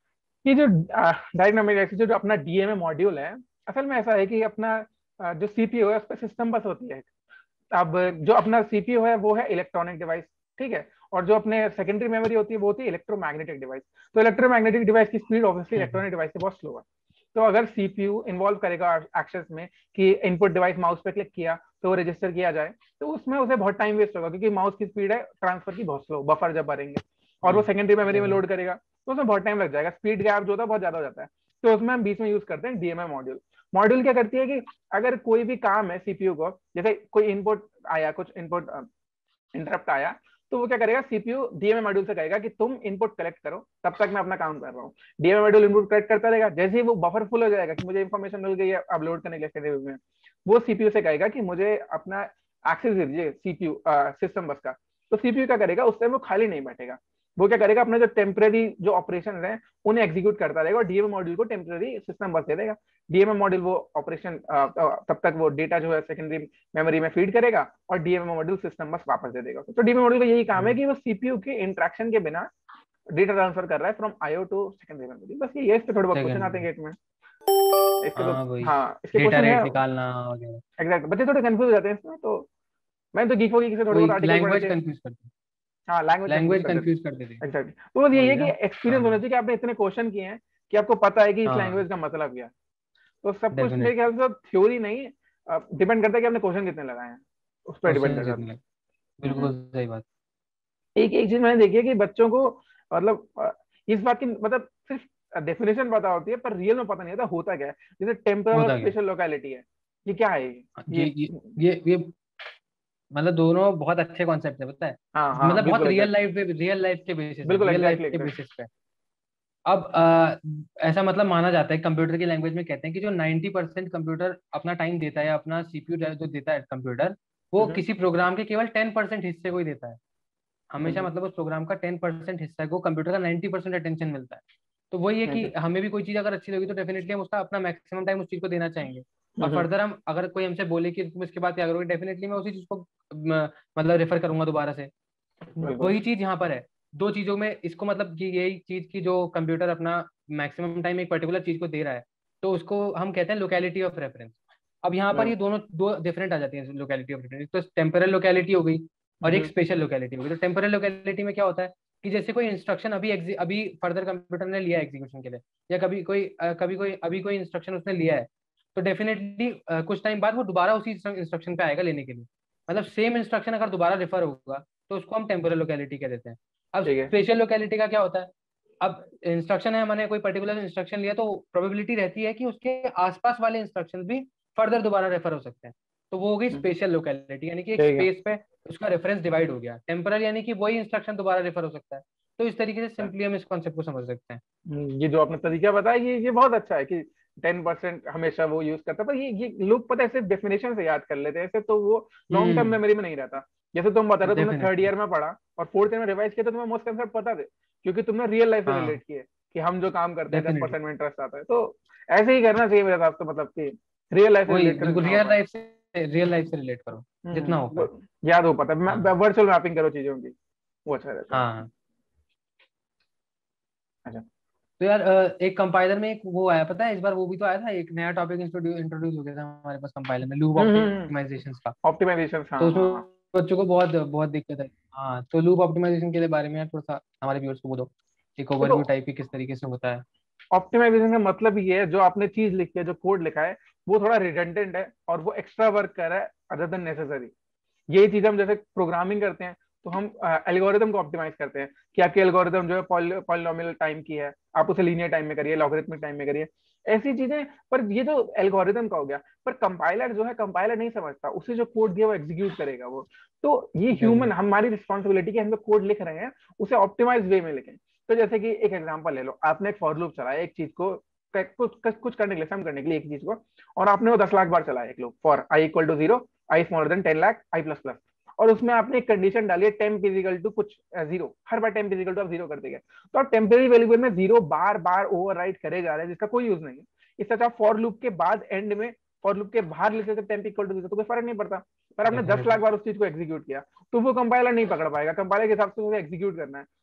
कि जो डायरेक्ट मेमोरी एक्सेस जो अपना डीएमए मॉड्यूल है, असल में ऐसा है कि अपना अ, जो सीपीयू है उस पर सिस्टम बस होती है। अब जो अपना सीपीयू है वो है इलेक्ट्रॉनिक डिवाइस, ठीक है, और जो अपने सेकेंडरी मेमोरी होती है वो होती है इलेक्ट्रोमैग्नेटिक डिवाइस। तो इलेक्ट्रोमैग्नेटिक डिवाइस की स्पीड ऑब्वियसली हम्म इलेक्ट्रॉनिक डिवाइस से बहुत स्लो है। तो अगर सीपीयू इन्वॉल्व करेगा एक्सेस में कि इनपुट डिवाइस माउस पे क्लिक किया तो वो रजिस्टर किया जाए, तो उसमें उसे बहुत टाइम वेस्ट होगा, क्योंकि माउस की स्पीड है ट्रांसफर की बहुत स्लो, बफर जब भरेंगे और वो हम्म, सेकेंडरी मेमोरी में डेफिनेट लोड करेगा तो उसमें बहुत टाइम लग जाएगा, स्पीड गैप जो होता है बहुत ज्यादा हो जाता है। तो उसमें हम बीच में यूज करते हैं डीएमए मॉड्यूल। मॉड्यूल क्या करती है कि अगर कोई भी काम है सीपीयू को, जैसे कोई इनपुट आया, कुछ इनपुट इंटरप्ट आया, तो वो क्या करेगा, सीपीयू डीएमए मॉड्यूल से कहेगा कि तुम इनपुट कलेक्ट करो, तब तक मैं अपना काम कर रहा हूँ। डीएमए मॉड्यूल इनपुट कलेक्ट करता रहेगा, जैसे ही वो बफर फुल हो जाएगा कि मुझे इंफॉर्मेशन मिल गई है अपलोड करने के लिए में, वो सीपीयू से कहेगा कि मुझे अपना एक्सेस दीजिए सीपीयू सिस्टम बस का। तो सीपीयू क्या करेगा, उस टाइम वो खाली नहीं बैठेगा, वो क्या करेगा, अपने जो टेम्परेरी जो ऑपरेशन है उन्हें एग्जीक्यूट करता रहेगा और डीएमए मॉड्यूल को टेम्परेरी सिस्टम बस दे देगा। डीएमए मॉड्यूल वो ऑपरेशन तब तक वो डेटा जो है सेकेंडरी मेमोरी में फीड करेगा और डीएमए मॉड्यूल सिस्टम बस वापस दे देगा। तो डीएमए मॉड्यूल का यही काम है कि वो सीपीयू के इंटरेक्शन के बिना डेटा ट्रांसफर कर रहा है from IO to secondary memory. बस ये, इस पे थोड़े बहुत क्वेश्चन आते सेकंड। हैं गेट में, इसके तो हाँ वही, हाँ इसके डेटा क्वेश्चन है। रेट निकालना वगैरह। एग्जैक्ट, बच्चे थोड़े कंफ्यूज हो जाते हैं इसमें। तो मैं तो गीक वगीक से थोड़े बहुत वही आर्टिकल पढ़ लैंग्वेज के, कंफ्यूज करते, हाँ लैंग्वेज कंफ्यूज लैंग्वेज कर देते। कंफ्यूज करते थे। एग्जैक्टली, तो बस यही वही है कि ना। एक्सपीरियंस होना हाँ चाहिए कि आपने इतने क्वेश्चन किए हैं कि आपको पता है कि इस हाँ, लैंग्वेज का मतलब क्या है। तो सब कुछ मेरे डेफिनेट। ख्याल से थ्योरी नहीं, डिपेंड करता है कि आपने क्वेश्चन कितने लगाए हैं, उस पर डिपेंड क्वेश्चन करता है। जितने, हम्म। बिल्कुल सही बात। एक एक चीज मैंने देखी है कि बच्चों को मतलब अ, इस बात की मतलब सिर्फ डेफिनेशन पता होती है पर रियल में पता नहीं होता होता क्या है। जैसे टेम्पोरल और होता क्या है? स्पेशल लोकेलिटी है, ये क्या है ये ये ये ये ये ये मतलब दोनों बहुत अच्छे कॉन्सेप्ट है, पता है। हाँ हाँ मतलब बहुत बिल्कुल रियल एग्जैक्ट, लाइफ पे, रियल लाइफ के बेसिस है, बिल्कुल रियल लाइफ एग्जैक्टली के एग्जैक्ट। बेसिस पे। अब अ, ऐसा मतलब माना जाता है, कंप्यूटर की लैंग्वेज में कहते हैं कि जो नाइन्टी परसेंट कंप्यूटर अपना टाइम देता है, अपना सीपीयू जो देता है कंप्यूटर, वो हम्म किसी प्रोग्राम के केवल टेन परसेंट हिस्से को ही देता है। हमेशा हम्म, मतलब उस प्रोग्राम का टेन परसेंट हिस्सा को कंप्यूटर का नाइन्टी परसेंट अटेंशन मिलता है। तो वही है कि हम्म, हमें भी कोई चीज अगर अच्छी लगी तो डेफिनेटली हम उसका अपना मैक्सिमम टाइम उस चीज को देना चाहेंगे। और हम्म, फर्दर हम अगर कोई हमसे बोले कि तुम इसके बाद क्या करोगे, डेफिनेटली मैं उसी चीज को म, मतलब रेफर करूंगा दोबारा से। बिल्कुल वही चीज यहाँ पर है। दो चीजों में इसको मतलब कि यही चीज की जो कंप्यूटर अपना मैक्सिमम टाइम एक पर्टिकुलर चीज को दे रहा है, तो उसको हम कहते हैं लोकेलिटी ऑफ रेफरेंस। अब यहाँ पर हम्म ये दोनों दो डिफरेंट आ जाती है लोकेलिटी ऑफ रेफरेंस। तो टेम्परल लोकेलिटी हो गई और एक हम्म, स्पेशल लोकेलिटी हो गई। तो टेम्परल लोकेलिटी में क्या होता है कि जैसे कोई इंस्ट्रक्शन अभी exi- अभी फर्दर कंप्यूटर ने लिया है एग्जीक्यूशन के लिए, या कभी कोई अ, कभी कोई अभी कोई इंस्ट्रक्शन उसने लिया है, तो डेफिनेटली कुछ टाइम बाद वो दोबारा उसी इंस्ट्रक्शन पे आएगा लेने के लिए। मतलब सेम इंस्ट्रक्शन अगर दोबारा रेफर होगा तो उसको हम टेम्पोरल लोकेलिटी कह देते हैं। अब ठीक है। स्पेशल लोकेलिटी का क्या होता है? अब इंस्ट्रक्शन है, मैंने कोई पर्टिकुलर इंस्ट्रक्शन लिया, तो प्रोबेबिलिटी रहती है कि उसके आसपास वाले इंस्ट्रक्शन भी फर्दर दोबारा रेफर हो सकते हैं। तो वो हो गई हम्म, स्पेशल लोकेलिटी, यानी कि एक ठीक है। स्पेस पे उसका रेफरेंस डिवाइड हो गया। टेम्परल यानी कि वही इंस्ट्रक्शन दोबारा रेफर हो सकता है। तो इस तरीके से सिंपली हम इस कॉन्सेप्ट को समझ सकते हैं। हम्म, ये जो आपने तरीका बताया ये ये बहुत अच्छा है कि टेन परसेंट हमेशा वो यूज करता है, पर ये ये लोग पता है सिर्फ डेफिनेशन से याद कर लेते हैं ऐसे, तो वो लॉन्ग टर्म हम्म, मेमोरी में नहीं रहता। जैसे तुम बता रहे हो तुमने थर्ड डेफिनेटली। ईयर में पढ़ा और फोर्थ ईयर में रिवाइज किया, तो तुम्हें मोस्ट कंसेप्ट पता थे क्योंकि तुमने रियल लाइफ से हाँ, रिलेट किए कि हम जो काम करते हैं दस डेफिनेटली। परसेंट में इंटरेस्ट आता है। तो ऐसे ही करना चाहिए मेरे हिसाब से, मतलब कि रियल लाइफ से वही रिलेट करो बिल्कुल, जितना हो रियल पाए। लाइफ से, रियल लाइफ से रिलेट करो जितना हम्म हो पाए। वो- याद हो पाता है, हाँ वर्चुअल मैपिंग करो चीजों की, वो अच्छा रहता है। हाँ। अच्छा। तो यार अ, एक कंपाइलर में एक वो आया, पता है इस बार वो भी तो आया था, एक नया टॉपिक इंट्रोड्यूस हो गया था हमारे पास कंपाइलर में, लूप हम्म हम्म ऑप्टिमाइजेशन का। ऑप्टिमाइजेशन, हाँ तो हाँ हाँ। उसमें बच्चों को बहुत बहुत दिक्कत है। हाँ, तो लूप ऑप्टिमाइजेशन के लिए बारे में यार थोड़ा सा हमारे व्यूअर्स को बोलो, एक देखो, ओवरव्यू टाइप की किस तरीके से होता है। ऑप्टिमाइजेशन का मतलब ये है जो आपने चीज लिखी है, जो कोड लिखा है वो थोड़ा रिडंडेंट है और वो एक्स्ट्रा वर्क कर रहा है अदर देन नेसेसरी। यही चीज हम जैसे प्रोग्रामिंग करते हैं तो हम एल्गोरिदम को ऑप्टिमाइज करते हैं कि आपकी एल्गोरिदम जो है पॉलिनोमियल टाइम की है, आप उसे लीनियर टाइम में करिए, लॉगरिथमिक टाइम में करिए, ऐसी चीजें। पर ये जो एल्गोरिदम का हो गया, पर कंपाइलर जो है कंपाइलर नहीं समझता, उसे जो कोड दिया वो एग्जीक्यूट करेगा वो। तो ये ह्यूमन डेफिनेट। हमारी रिस्पॉन्सिबिलिटी कि हम जो कोड लिख रहे हैं उसे ऑप्टिमाइज वे में लिखें। तो जैसे कि एक एग्जांपल ले लो, आपने एक फॉर लूप चलाया एक चीज को कुछ कुछ करने के लिए, सम करने के लिए एक चीज को, और आपने वो दस लाख बार चलाया एक loop, for I equal to zero, I smaller than ten lakh, I plus plus. और उसमें आपने एक कंडीशन डाली है टेम्प फिजिकल टू कुछ जीरो, हर बार टेम्प फिजिकल टू आप जीरो कर देंगे, तो आप टेम्परेरी वेरिएबल में जीरो बार बार ओवर करे जा रहे हैं जिसका कोई यूज नहीं है। इससे अच्छा फॉर लूप के बाद एंड में फॉर लूप के बाहर लिख देते टेम्प इक्वल टू जीरो, तो कोई फर्क नहीं पड़ता। पर आपने दस लाख डेफिनेटली। बार उस चीज को एग्जीक्यूट किया तो वो कंपाइलर नहीं पकड़ पाएगा, कंपाइलर के हिसाब से उसे एग्जीक्यूट करना है।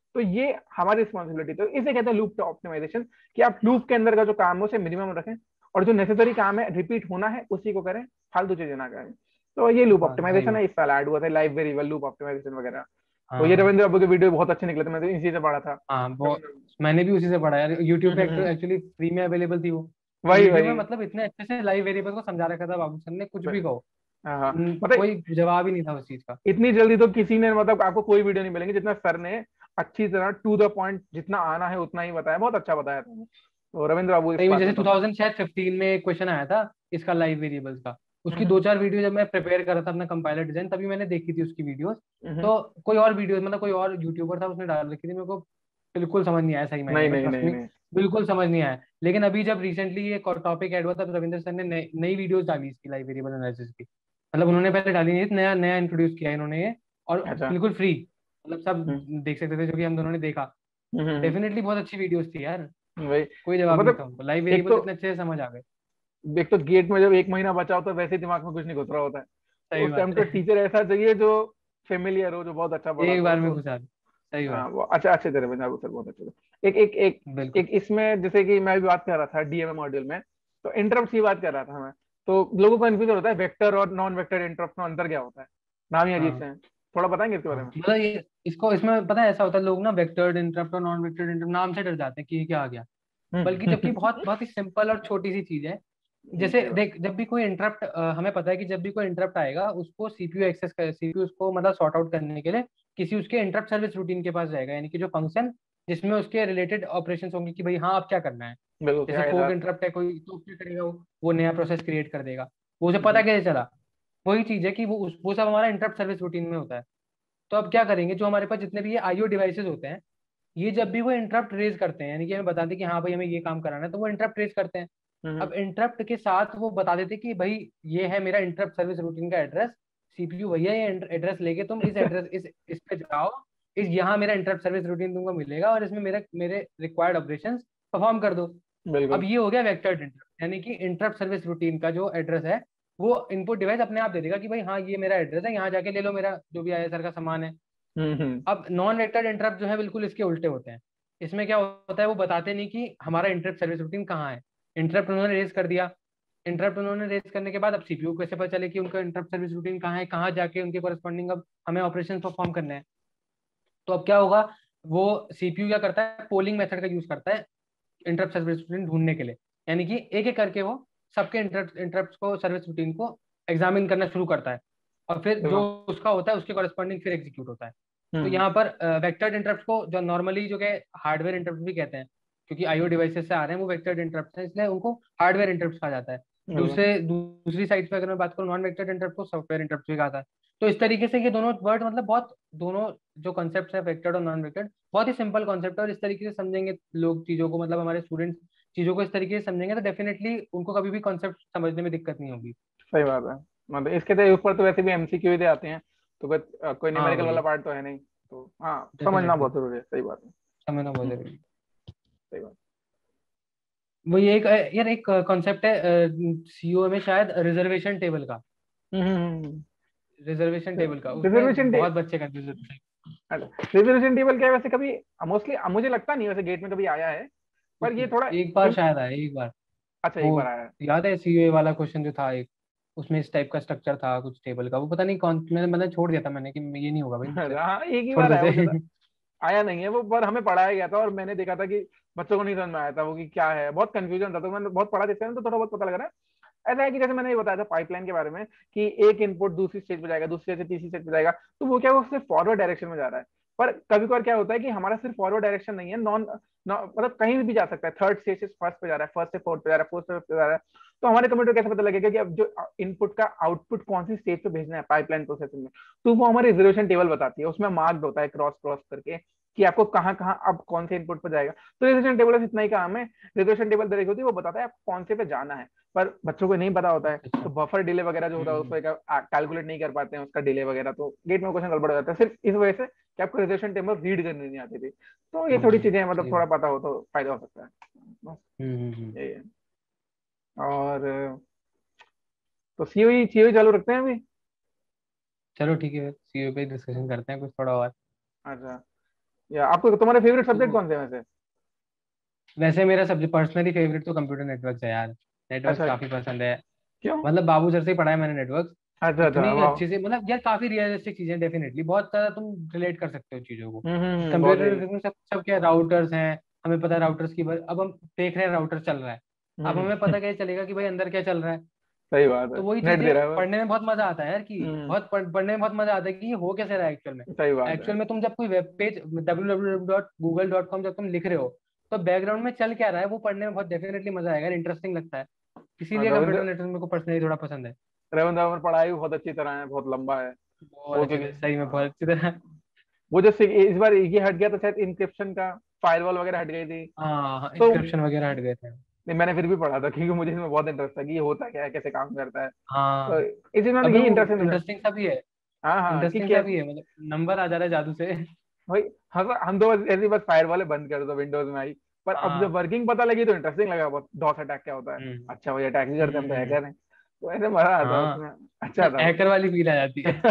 तो ये हमारी रिस्पॉन्सिबिलिटी। तो इसे कहते हैं लूप ऑप्टिमाइजेशन, कि आप लूप के अंदर का जो काम है उसे मिनिमम रखें, और जो नेसेसरी काम है रिपीट होना है उसी को करें, फालतू चीजें ना करें। तो ये लूप हाँ सही ऑप्टिमाइजेशन बात। है, इस साल ऐड हुआ था लाइव वेरिएबल लूप ऑप्टिमाइजेशन वगैरह। तो हाँ ये हाँ रविंद्र बाबू के वीडियो बहुत अच्छे निकले थे, मैंने तो इसी से पढ़ा था। हाँ वो मैंने भी उसी से पढ़ा यार, यूट्यूब पे हम्म, एक्चुअली फ्री में अवेलेबल थी वो। तो वही वीडियो में वही। मतलब इतने अच्छे से लाइव वेरिएबल को समझा रखा था बाबू सर ने, कुछ भी कहो। हाँ हाँ, हम्म, मतलब कोई जवाब ही नहीं था उस चीज का। इतनी जल्दी तो किसी ने, मतलब आपको कोई वीडियो नहीं मिलेंगे जितना सर ने अच्छी तरह टू द पॉइंट जितना आना है उतना ही बताया, बहुत अच्छा बताया था। तो रविंद्र बाबू इस सही में बात जैसे में तो। टू थाउज़ेंड शायद फिफ्टीन में एक क्वेश्चन आया था इसका लाइव वेरिएबल्स का, उसकी हम्म दो चार वीडियो जब मैं प्रिपेयर कर रहा था अपना कंपाइलर डिजाइन तभी मैंने देखी थी उसकी वीडियोस। हम्म, तो कोई और वीडियो मतलब कोई और यूट्यूबर था उसने डाल रखी थी, मेरे को बिल्कुल समझ नहीं आया सही मायने नहीं में, नहीं ट्रस्ट नहीं मी। नहीं। बिल्कुल समझ नहीं आया। लेकिन अभी जब रिसेंटली ये टॉपिक ऐड हुआ तब रविंद्र सर ने नई नई वीडियोस डाली इसकी लाइव वेरिएबल एनालिसिस की। मतलब उन्होंने पहले डाली नहीं थी, नया नया इंट्रोड्यूस किया इन्होंने ये, और अच्छा। बिल्कुल फ्री। मतलब सब हम्म देख सकते थे जो कि हम दोनों ने देखा। हम्म हम्म, डेफिनेटली बहुत अच्छी वीडियोस थी यार। वही कोई तो जवाब नहीं मतलब। था उनको, लाइव एक वेरिएबल्स तो इतने अच्छे से समझ आ गए। एक तो गेट में जब एक महीना बचा हो तो वैसे ही दिमाग में कुछ नहीं घुस रहा होता है। तो सही उस टाइम बात तो है। टीचर ऐसा चाहिए जो फेमिलियर हो, जो बहुत अच्छा एक पढ़ाता हो बार में तो। घुसा दी, सही हाँ बात। वो अच्छा, अच्छे थे रविंद्र सर, बहुत अच्छे थे। एक एक एक बिल्कुल। एक इसमें जैसे कि मैं भी बात कर रहा था डीएमए मॉड्यूल में, तो इंटरप्ट की बात कर रहा था मैं। तो लोगों को कंफ्यूजन होता है वेक्टर और नॉन वेक्टर इंटरप्ट में अंतर क्या होता है, नाम ही अजीब से हाँ है। थोड़ा बताएंगे इसके बारे हाँ में। मतलब ये इसको इसमें पता है ऐसा होता है, लोग ना वेक्टर्ड इंटरप्ट और नॉन वेक्टर्ड इंटरप्ट नाम से डर जाते हैं कि ये क्या आ गया। बल्कि जबकि हम्म बहुत बहुत ही सिंपल और छोटी सी चीज है। जैसे सही बात। देख, जब भी कोई इंटरप्ट, हमें पता है कि जब भी कोई इंटरप्ट आएगा उसको सीपीयू एक्सेस कर, सीपीयू उसको मतलब सॉर्ट आउट करने के लिए किसी उसके इंटरप्ट सर्विस रूटीन के पास जाएगा, यानी कि जो फंक्शन जिसमें उसके रिलेटेड ऑपरेशंस होंगे कि भाई हाँ अब क्या करना है। बिल्कुल क्या जैसे है फोर्क सर। इंटरप्ट है कोई, तो क्या करेगा वो वो नया प्रोसेस क्रिएट कर देगा। वो उसे पता हम्म कैसे चला। वही चीज है कि वो उस- वो सब हमारा इंटरप्ट सर्विस रूटीन में होता है। तो अब क्या करेंगे, जो हमारे पास जितने भी ये आईओ डिवाइसेस होते हैं, ये जब भी वो इंटरप्ट रेज करते हैं, यानी कि हमें बताते हैं कि हाँ भाई हमें ये काम कराना है, तो वो इंटरप्ट रेज करते हैं। हम्म अब इंटरप्ट के साथ वो बता देते कि भाई ये है मेरा इंटरप्ट सर्विस रूटीन का एड्रेस, सीपीयू भैया ये एड्रेस लेके तुम इस एड्रेस इस इस पे जाओ, इस यहाँ मेरा इंटरप्ट सर्विस रूटीन तुमको मिलेगा और इसमें मेरे मेरे रिक्वायर्ड ऑपरेशंस परफॉर्म कर दो। अब बिल्कुल ये हो गया वेक्टर्ड इंटरप्ट, यानी कि इंटरप्ट सर्विस रूटीन का जो एड्रेस है वो इनपुट डिवाइस अपने आप दे देगा कि भाई हाँ ये मेरा एड्रेस है, यहाँ जाके ले लो मेरा जो भी आईएसआर का सामान है। हम्म हम्म अब नॉन वेक्टर्ड इंटरप्ट जो है बिल्कुल इसके उल्टे होते हैं। इसमें क्या होता है, वो बताते नहीं कि हमारा इंटरप्ट सर्विस रूटीन कहाँ है। इंटरप्ट उन्होंने रेज कर दिया, इंटरप्ट उन्होंने रेज करने के बाद अब सीपीयू को कैसे पता चले कि उनका इंटरप्ट सर्विस रूटीन कहाँ है, कहाँ जाके उनके कॉरेस्पॉन्डिंग अब हमें ऑपरेशन परफॉर्म करने हैं। तो अब क्या होगा, वो सीपीयू क्या करता है, पोलिंग मेथड का यूज करता है इंटरप्ट सर्विस रूटीन ढूंढने के लिए। यानी कि एक एक करके वो सबके इंटरप्ट इंटरप्ट को सर्विस रूटीन को एग्जामिन करना शुरू करता है, और फिर जो बिल्कुल उसका होता है उसके कॉरेस्पॉन्डिंग फिर एग्जीक्यूट होता है। तो हम्म यहाँ पर वेक्टर्ड इंटरप्ट को जो नॉर्मली जो है हार्डवेयर इंटरप्ट भी कहते हैं, क्योंकि आईओ डिवाइसेस से आ रहे हैं वो वेक्टर्ड इंटरप्ट हैं, इसलिए उनको हार्डवेयर इंटरप्ट कहा जाता है। बिल्कुल दूसरे दूसरी साइड पे अगर मैं बात करूँ नॉन वेक्टर्ड इंटरप्ट को सॉफ्टवेयर इंटरप्ट भी कहा जाता है। तो इस तरीके से ये दोनों वर्ड मतलब बहुत, दोनों जो कॉन्सेप्ट है वेक्टर्ड और नॉन वेक्टर्ड बहुत ही सिंपल कॉन्सेप्ट है, और इस तरीके से समझेंगे लोग चीजों को, मतलब हमारे स्टूडेंट्स चीजों को इस तरीके से समझेंगे तो डेफिनेटली उनको कभी भी कॉन्सेप्ट समझने में दिक्कत नहीं होगी। सही बात है। मतलब इसके तो ऊपर तो वैसे भी एमसीक्यू ही दे आते हैं, तो कोई अ, कोई हाँ न्यूमेरिकल वाला वही, पार्ट तो है नहीं। तो हाँ, समझना डेफिनेटली बहुत जरूरी है, सही बात है। समझना बहुत हम्म, जरूरी है। सही बात। वही एक यार एक कॉन्सेप्ट है सीओ में शायद, रिजर्वेशन टेबल का। हम्म रिजर्वेशन टेबल का उसमें रिजर्वेशन बहुत बच्चे कंफ्यूज होते हैं। रिजर्वेशन टेबल क्या है वैसे, कभी मोस्टली मुझे लगता नहीं वैसे गेट में कभी आया है, पर ये थोड़ा एक बार इन, शायद आया, एक बार। अच्छा वो एक बार आया है। याद है सीओ वाला क्वेश्चन जो था एक, उसमें इस टाइप का स्ट्रक्चर था कुछ टेबल का, वो पता नहीं कौन, मैंने मैंने छोड़ दिया था मैंने कि ये नहीं होगा भाई मुझसे, हाँ एक ही छोड़ बार आया वो देते। ज्यादा आया नहीं है वो, पर हमें पढ़ाया गया था और मैंने देखा था कि बच्चों को नहीं समझ में आया था वो कि क्या है, बहुत कंफ्यूजन था, तो मैंने बहुत पढ़ा जिससे तो थोड़ा बहुत पता लग रहा है। ऐसा है कि जैसे मैंने ये बताया था पाइपलाइन के बारे में, कि एक इनपुट दूसरी स्टेज पे जाएगा, दूसरी से तीसरी स्टेज पे जाएगा, तो वो क्या, वो सिर्फ फॉरवर्ड डायरेक्शन में जा रहा है। पर कभी कभार क्या होता है कि हमारा सिर्फ फॉरवर्ड डायरेक्शन नहीं है, नॉन मतलब कहीं भी जा सकता है, थर्ड स्टेज से फर्स्ट पे जा रहा है, फर्स्ट से फोर्थ पे जा रहा है, फोर्थ से फिफ्थ पे जा रहा है। तो हमारे कंप्यूटर कैसे पता लगेगा कि अब जो इनपुट का आउटपुट कौन सी स्टेज पे भेजना है पाइपलाइन प्रोसेसिंग में। तो वो हमारी रिजर्वेशन टेबल बताती है, उसमें मार्क्ड होता है क्रॉस क्रॉस करके, कि आपको कहाँ कहाँ अब कौन से इनपुट पर जाएगा। तो रिजर्वेशन टेबल बस इतना ही काम है, रिजर्वेशन टेबल दे होती है, वो बताता है आपको कौन से पे जाना है। पर बच्चों को नहीं पता होता है, अच्छा। तो बफर डिले वगैरह जो होता है हम्म उसको कैलकुलेट नहीं कर पाते हैं उसका डिले वगैरह, तो गेट में क्वेश्चन गड़बड़ हो जाता है सिर्फ इस वजह से कि आपको रिजर्वेशन टेबल रीड करनी नहीं आती थी। तो ये थोड़ी हम्म, चीजें मतलब सही थोड़ा बात। पता हो तो फायदा हो सकता है, बस हम्म हम्म, हम्म। यही है। और तो सीओई सीओई चालू रखते हैं अभी। चलो ठीक है, सीओ पे डिस्कशन करते हैं कुछ थोड़ा और। अच्छा, या आपको तुम्हारे फेवरेट सब्जेक्ट तो कौन से हैं वैसे? वैसे मेरा सब्जेक्ट पर्सनली फेवरेट तो कंप्यूटर नेटवर्क्स है यार। नेटवर्क्स अच्छा, काफी पसंद है। क्यों? मतलब बाबू सर से ही पढ़ा है मैंने नेटवर्क। अच्छा अच्छा, इतनी वाह। अच्छे से, मतलब यार काफी रियलिस्टिक चीजें, डेफिनेटली बहुत ज्यादा तुम रिलेट कर सकते हो चीजों को। हम्म हम्म हम्म, बहुत कंप्यूटर ही। नेटवर्क में सब सब क्या राउटर्स हैं। हमें पता है राउटर्स की बर- अब हम देख रहे हैं राउटर चल रहा है। अब हम्म हमें पता कैसे चलेगा कि भाई अंदर क्या चल रहा है। सही बात है, तो वही नेट दे रहा चीजें है बस। पढ़ने में बहुत मजा आता है यार, कि हम्म, बहुत पढ़, पढ़ने में बहुत मजा आता है कि ये हो कैसे रहा है एक्चुअल में। सही बात है। एक्चुअल में तुम जब कोई web page W W W dot Google dot com जब तुम लिख रहे हो, तो बैकग्राउंड में चल क्या रहा है वो पढ़ने में बहुत डेफिनेटली मजा आएगा, इंटरेस्टिंग लगता है। हाँ, इसीलिए रविंद्र कंप्यूटर नेटवर्क मेरे को पर्सनली थोड़ा पसंद है। रविंद्र अमर पढ़ाई भी बहुत अच्छी तरह है, बहुत लंबा है। बहुत वो अच्छे क्योंकि से, सही में बहुत हाँ, अच्छी तरह। वो जो सिक- इस बार ये हट गया तो शायद इंक्रिप्शन का, फायरवॉल वगैरह हट गई थी। हाँ, तो इंस्क्रिप्शन वगैरह हट गए थे। नहीं, मैंने फिर भी पढ़ा था क्योंकि मुझे इसमें बहुत इंटरेस्ट था कि ये होता क्या है, कैसे काम करता है। हाँ, तो इसी में तो अबे यही वो इंटरेस्टिंग लगा। इंटरेस्टिंग सा भी है। हाँ हाँ, कि इंटरेस्टिंग सा कैसे। भी है, मतलब नंबर आ जा रहा है जादू से। भाई, हम हम तो बस ऐसे ही बस फायरवॉल बंद कर दो, विंडोज में आई। पर अब जब हाँ। वर्किंग पता लगी तो इंटरेस्टिंग लगा बहुत, डॉस अटैक क्या होता है। हम्म। अच्छा, भाई अटैक ही करते हैं, हम तो हम्म। हैकर हैं। तो ऐसे मजा आता है हाँ, उसमें। अच्छा था वो। हैकर वाली फील आ जाती है।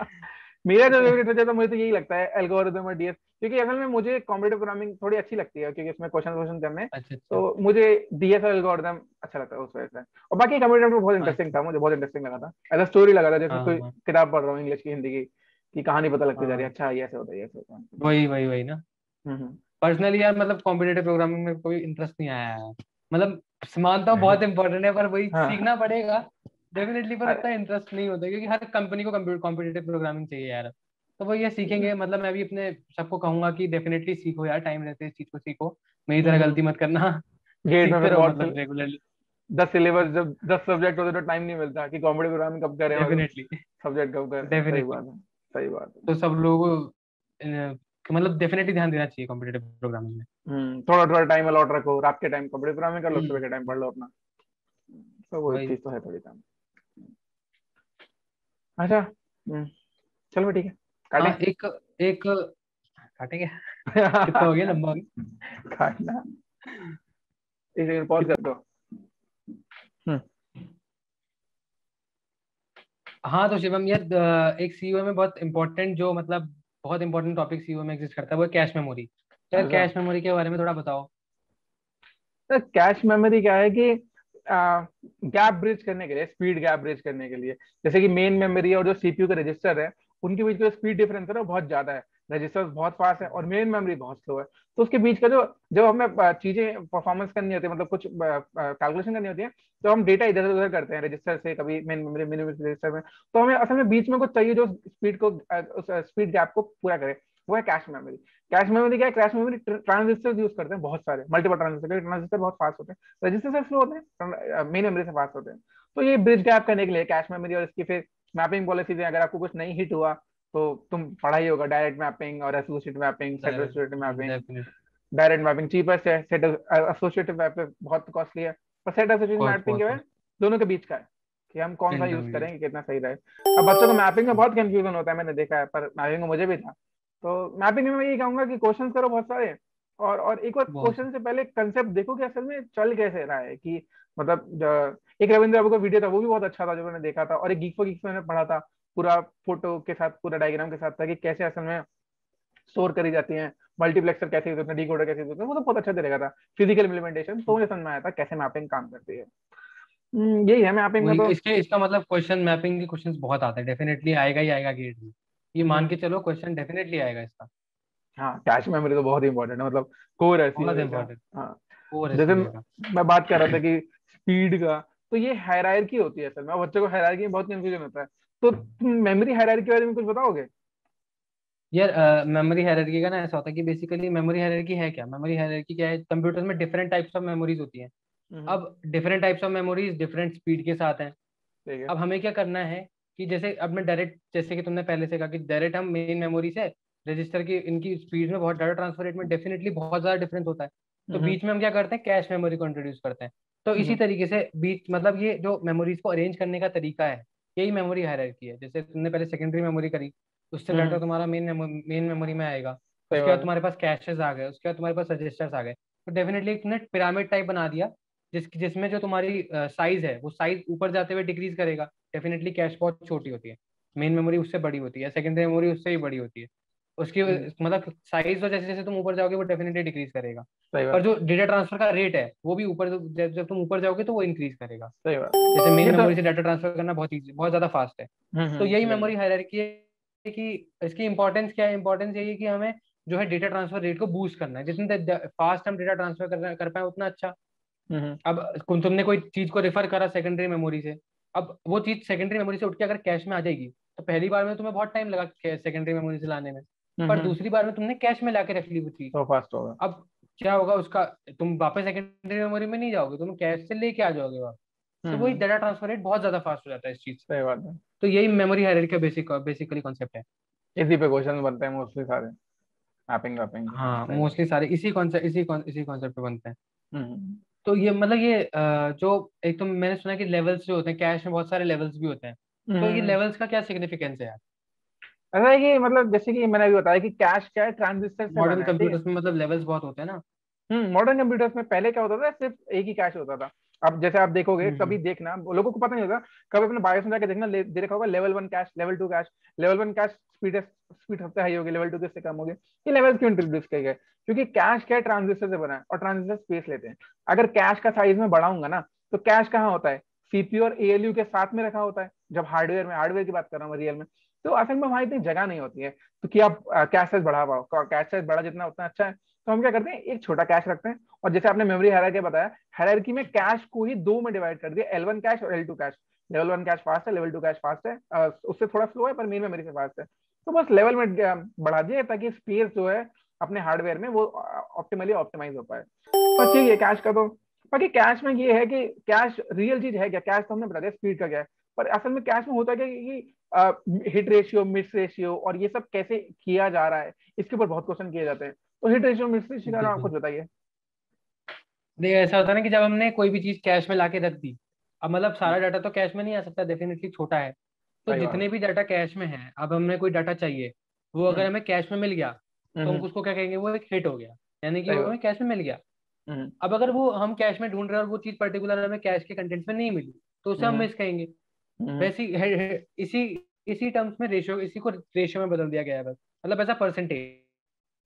मेरा जो फेवरेट सब्जेक्ट है, मुझे तो यही लगता है, एल्गोरिदम और डीएस। क्योंकि असल में मुझे कॉम्पिटेटिव प्रोग्रामिंग थोड़ी अच्छी लगती है, क्योंकि उसमें क्वेश्चन क्वेश्चन करने। अच्छा अच्छा। तो मुझे डीएस और एल्गोरिदम अच्छा लगता है उस वजह से। और बाकी कंप्यूटर में बहुत इंटरेस्टिंग अच्छा। था, मुझे बहुत इंटरेस्टिंग लगा था। एज अ स्टोरी लगा था, जैसे हाँ कोई हाँ किताब पढ़ रहा हूँ इंग्लिश की, हिंदी की, कि कहानी पता लगती जा रही है, हाँ। अच्छा ये ऐसे होता है, ये ऐसे होता है। वही वही वही ना। हम्म हम्म। पर्सनली यार, मतलब कॉम्पिटेटिव प्रोग्रामिंग में कोई इंटरेस्ट नहीं आया है। मतलब मानता हूँ बहुत इंपॉर्टेंट है, पर वही हाँ सीखना पड़ेगा डेफिनेटली, पर अरे, उतना इंटरेस्ट नहीं होता क्योंकि हर कंपनी को कॉम्पिटेटिव प्रोग्रामिंग चाहिए यार। तो वो ये सीखेंगे, मतलब मैं भी अपने सबको कहूंगा कि डेफिनेटली सीखो यार, टाइम रहते इस चीज को सीखो। मेरी तरह हम्म गलती मत करना। गेट में सीखते फिर रहो बहुत मतलब रेगुलरली। दस सिलेबस, जब दस सब्जेक्ट होते तो टाइम नहीं मिलता कि कॉम्पिटेटिव प्रोग्रामिंग कब करें और डेफिनेटली। सब्जेक्ट कब करें। सही डेफिनेटली। बात है, सही बात है। तो सब लोगों को अ, मतलब डेफिनेटली ध्यान देना चाहिए कॉम्पिटेटिव प्रोग्रामिंग में। हम्म थोड़ा थोड़ा टाइम अलॉट रखो, रात के टाइम कॉम्पिटेटिव प्रोग्रामिंग कर लो, सुबह हम्म। के टाइम पढ़ लो अपना। तो वो वही। चीज तो है थोड़ी काम। अच्छा। हम्म चलो ठीक है, काटें। हाँ, एक एक काटेंगे। कितना हो गया, लंबा हो काटना, एक सेकंड पॉज गया। कर दो। हम्म हाँ तो शिवम यार, अ, एक सीईओ में बहुत इंपॉर्टेंट जो मतलब बहुत इंपॉर्टेंट टॉपिक सीईओ में एग्जिस्ट करता है वो है कैश मेमोरी। यार अच्छा, कैश मेमोरी के बारे में थोड़ा बताओ। तो कैश मेमोरी क्या है कि गैप ब्रिज करने के लिए, स्पीड गैप ब्रिज करने के लिए, जैसे कि मेन मेमोरी और जो सीपीयू का रजिस्टर है, उनके बीच का जो स्पीड डिफरेंस है ना वो बहुत ज्यादा है। रजिस्टर बहुत फास्ट है और मेन मेमोरी बहुत स्लो है। तो उसके बीच का जो, जब हमें अ, चीजें परफॉर्मेंस करनी होती है, मतलब कुछ कैलकुलेशन करनी होती है, तो हम डेटा इधर उधर करते हैं रजिस्टर से, कभी मेन मेमोरी मिनी रजिस्टर में। तो हमें असल में बीच में कुछ चाहिए जो स्पीड को अ, उस स्पीड गैप को पूरा करे। वो है कैश मेमोरी। कैश मेमोरी क्या है? कैश मेमोरी ट्रांजिस्टर यूज करते हैं बहुत सारे, मल्टीपल ट्रांजिस्टर। ट्रांजिस्टर बहुत फास्ट होते हैं, रजिस्टर से स्लो होते हैं, मेन मेमोरी से फास्ट होते हैं। तो ये ब्रिज गैप करने के लिए कैश मेमोरी और इसकी फिर मैपिंग पॉलिसीज है। अगर आपको कुछ नहीं हिट हुआ तो तुम पढ़ाई होगा, डायरेक्ट मैपिंग और associative mapping, set associative mapping. Definite. Direct mapping cheapest है, सेट एसोसिएटिव मैपिंग बहुत कॉस्टली है। पर सेट एसोसिएटिव कॉस्ट मैपिंग जो है, कॉस्ट दोनों के बीच का है कि हम कौन सा यूज इंटरमीडिएट। करेंगे, कितना सही रहे। अब बच्चों को मैपिंग में बहुत कंफ्यूजन होता है, मैंने देखा है, पर मैपिंग में मुझे भी था। तो मैपिंग में मैं यही कहूंगा कि क्वेश्चन करो बहुत सारे, और और एक बार बहुत। क्वेश्चन से पहले कंसेप्ट देखो कि असल में चल कैसे रहा है, कि मतलब ज- एक रविंद्र बाबू का वीडियो था, वो भी बहुत अच्छा था जो मैंने देखा था। और एक गीक फॉर गीक्स मैंने पढ़ा था, पूरा फोटो के साथ, पूरा डायग्राम के साथ था कि कैसे असल में स्टोर करी जाती हैं, मल्टीप्लेक्सर कैसे यूज होते हैं, डीकोडर कैसे यूज होते हैं। वो तो बहुत अच्छा तरीका था, फिजिकल इम्प्लीमेंटेशन। तो मुझे समझ में आया था कैसे मैपिंग काम करती है। हम्म, यही है मैपिंग में वही तो। इसके इसका मतलब क्वेश्चन मैपिंग के क्वेश्चंस बहुत आते हैं, डेफिनेटली आएगा ही आएगा गेट में। ये मान हम्म, के चलो क्वेश्चन डेफिनेटली आएगा इसका। हाँ, कैश मेमोरी तो बहुत इंपॉर्टेंट है, मतलब कोर है बहुत सीओए का। इंपॉर्टेंट। हाँ, कोर है जैसे सीईओ का। मैं बात कर रहा था कि स्पीड का, तो ये हायरार्की होती है असल में, और बच्चों को हायरार्की में बहुत कंफ्यूजन होता है। तो तुम मेमोरी हायरार्की के बारे में कुछ बताओगे? यार मेमोरी हायरार्की का ना ऐसा होता है कि बेसिकली मेमोरी हायरार्की है क्या, मेमोरी हायरार्की क्या है, कंप्यूटर में डिफरेंट टाइप्स ऑफ मेमोरीज होती हैं। हम्म, अब different types of memories different speed के साथ हैं। ठीक है। अब हमें क्या करना है कि जैसे अब मैं डायरेक्ट, जैसे कि तुमने पहले से कहा कि डायरेक्ट हम मेन मेमोरी से रजिस्टर की इनकी स्पीड में बहुत डाटा ट्रांसफर रेट में डेफिनेटली बहुत ज्यादा डिफरेंस होता है। तो हम्म बीच में हम क्या करते हैं, कैश मेमोरी को इंट्रोड्यूस करते हैं। तो इसी हम्म तरीके से बीच मतलब ये जो मेमोरीज को अरेंज करने का तरीका है, यही मेमोरी हायरार्की है। जैसे तुमने पहले सेकेंडरी मेमोरी करी, उससे हम्म, डाटा तुम्हारा मेन मेन मेमोरी में आएगा। सही उसके बाद बात है। तुम्हारे पास कैशेस आ गए, उसके बाद तुम्हारे पास रजिस्टर्स आ गए। तो डेफिनेटली तुमने पिरामिड टाइप बना दिया, जिस जिसमें जो तुम्हारी साइज है वो साइज ऊपर जाते हुए डिक्रीज करेगा। डेफिनेटली कैश बहुत छोटी होती है, मेन मेमोरी उससे बड़ी होती है, सेकेंडरी मेमोरी उससे ही बड़ी होती है। उसकी मतलब साइज तो जैसे जैसे तुम ऊपर जाओगे वो डेफिनेटली डिक्रीज करेगा, सही पर बात जो डेटा ट्रांसफर का रेट है वो भी ऊपर, जब जब तुम ऊपर जाओगे तो वो इंक्रीज करेगा। सही बात। जैसे मेन ये तो मेमोरी से डाटा ट्रांसफर करना बहुत इजी, बहुत ज्यादा फास्ट है। हम्म तो यही हम्म मेमोरी हायरार्की है कि इसकी इंपॉर्टेंस क्या है, इंपॉर्टेंस यही है कि हमें जो है डेटा ट्रांसफर रेट को बूस्ट करना है, जितने फास्ट हम डेटा ट्रांसफर कर, कर पाए उतना अच्छा। हम्म अब तुम- तुमने कोई चीज को रेफर करा सेकेंडरी मेमोरी से, अब वो चीज सेकेंडरी मेमोरी से उठ के अगर कैश में आ जाएगी तो पहली बार में तुम्हें बहुत टाइम लगा सेकेंडरी मेमोरी से लाने में, हम्म पर हम्म, दूसरी बार में तुमने कैश में लाके रख ली वो चीज। तो फास्ट होगा। अब क्या होगा उसका, तुम वापस सेकेंडरी मेमोरी में नहीं जाओगे, तुम कैश से लेके आ जाओगे वापस। तो हम्म वही हम्म, डाटा ट्रांसफर रेट बहुत ज्यादा फास्ट हो जाता है इस चीज से। सही बात है। तो यही मेमोरी हायरार्की का बेसिक बेसिकली कॉन्सेप्ट है। इसी पे क्वेश्चन बनते हैं मोस्टली सारे, मैपिंग वैपिंग के। हाँ, सही बात। मोस्टली सारे इसी कॉन्सेप्ट इसी कॉन, इसी कॉन्सेप्ट पे बनते हैं। हम्म तो ये मतलब ये अ, जो एक तो मैंने सुना कि लेवल्स जो होते हैं कैश में, बहुत सारे लेवल्स भी होते हैं। तो ये हम्म। लेवल्स का क्या सिग्निफिकेंस है यार? ऐसा है कि मतलब जैसे कि मैंने अभी बताया कि कैश क्या है, ट्रांजिस्टर से मॉडर्न बना है, ठीक है। कंप्यूटर्स में मतलब लेवल्स बहुत होते हैं ना। हम्म मॉडर्न कंप्यूटर्स में पहले क्या होता था, सिर्फ एक ही कैश होता था। अब जैसे आप देखोगे, हम्म कभी देखना, वो लोगों को पता नहीं होता, कभी अपने बायोस में जाके देखना, ले- दे रखा होगा level one cache, level two cache. Level one cache speed speed सबसे हाई होगी, लेवल टू किससे कम होगी। ये लेवल क्यों इंट्रोड्यूस किए गए? क्योंकि कैश क्या है, ट्रांजिस्टर से बना है, और ट्रांजिस्टर स्पेस लेते हैं। अगर कैश का साइज में बढ़ाऊंगा ना, तो कैश कहाँ होता है, सीपीयू और एएलयू के साथ में रखा होता है। जब हार्डवेयर में, हार्डवेयर की बात कर रहा हूँ रियल में, तो असल में वहां इतनी जगह नहीं होती है, तो कि आप कैश साइज बढ़ा पाओ। कैश साइज बढ़ा जितना उतना अच्छा है। तो हम क्या करते हैं, एक छोटा कैश रखते हैं। और जैसे आपने मेमोरी हायरार्की बताया, हायरार्की में कैश को ही दो में डिवाइड कर दिया, एल वन कैश और L two cache. Level one cache fast है, लेवल टू कैश फास्ट है, अ, उससे थोड़ा स्लो है, पर मेन मेमोरी से फास्ट है। तो बस लेवल में अ, बढ़ा दिया ताकि स्पेस जो है अपने हार्डवेयर में वो ऑप्टिमली ऑप्टिमाइज हो पाए। तो ठीक है कैश का तो। बाकी कैश में ये है कि कैश रियल चीज है क्या, कैश तो हमने बता दिया स्पीड का क्या है। पर असल में कैश में होता क्या है कि हिट रेशियो, मिस रेशियो और ये सब कैसे किया जा रहा है, इसके ऊपर बहुत क्वेश्चन किए जाते हैं। तो हिट रेशियो, मिस रेशियो का नाम देखो कुछ बताइए। देखिए, ऐसा होता है ना कि जब हमने कोई भी चीज कैश में लाके रख दी, अब मतलब सारा डाटा तो कैश में नहीं आ सकता, डेफिनेटली छोटा है। तो सही बात। जितने भी डाटा कैश में है, अब हमें कोई डाटा चाहिए, वो अगर हम्म हमें कैश में मिल गया तो हम हम्म, उसको क्या कहेंगे, वो एक हिट हो गया, यानी कि सही वो बात। हमें कैश में मिल गया। हम्म अब अगर वो हम कैश में ढूंढ रहे हैं और वो चीज पर्टिकुलर हमें कैश के कंटेंट्स में नहीं मिली, तो उसे हम हम्म मिस कहेंगे। हम्म, वैसे ही है- है- इसी इसी टर्म्स में रेशियो, इसी को रेशियो में बदल दिया गया है बस, मतलब ऐसा परसेंटेज।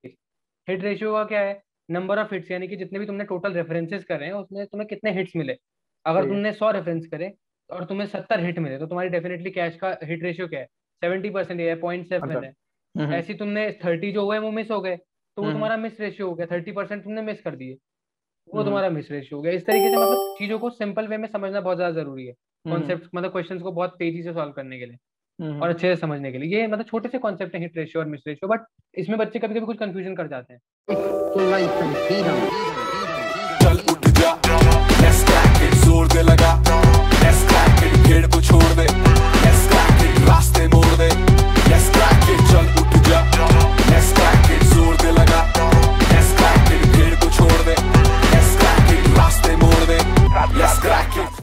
हिट रेशियो का क्या है, नंबर ऑफ हिट्स, यानी कि जितने भी तुमने टोटल रेफरेंसेस करे हैं उसमें तुम्हें कितने हिट्स मिले। अगर सही है। तुमने सौ रेफरेंस करे और तुम्हें सत्तर हिट मिले, तो तुम्हारी डेफिनेटली कैश का हिट रेशियो क्या है, सेवेंटी परसेंट है, पॉइंट अच्छा। सेवन है। हम्म ऐसी तुमने थर्टी जो हुए वो मिस हो गए, तो वो हम्म तुम्हारा मिस रेशियो हो गया, थर्टी परसेंट तुमने मिस कर दिए, वो हम्म तुम्हारा मिस रेशियो हो गया। इस तरीके से मतलब चीजों को सिंपल वे में समझना बहुत ज्यादा जरूरी है, हम्म कॉन्सेप्ट मतलब क्वेश्चंस को बहुत तेजी से सॉल्व करने के लिए और हम्म, अच्छे से समझने के लिए। ये मतलब छोटे से कॉन्सेप्ट है हिट रेशियो और मिस रेशियो, बट इसमें बच्चे कभी कभी कुछ कंफ्यूजन कर जाते हैं। चल उठ जा, let's stack it, जोर दे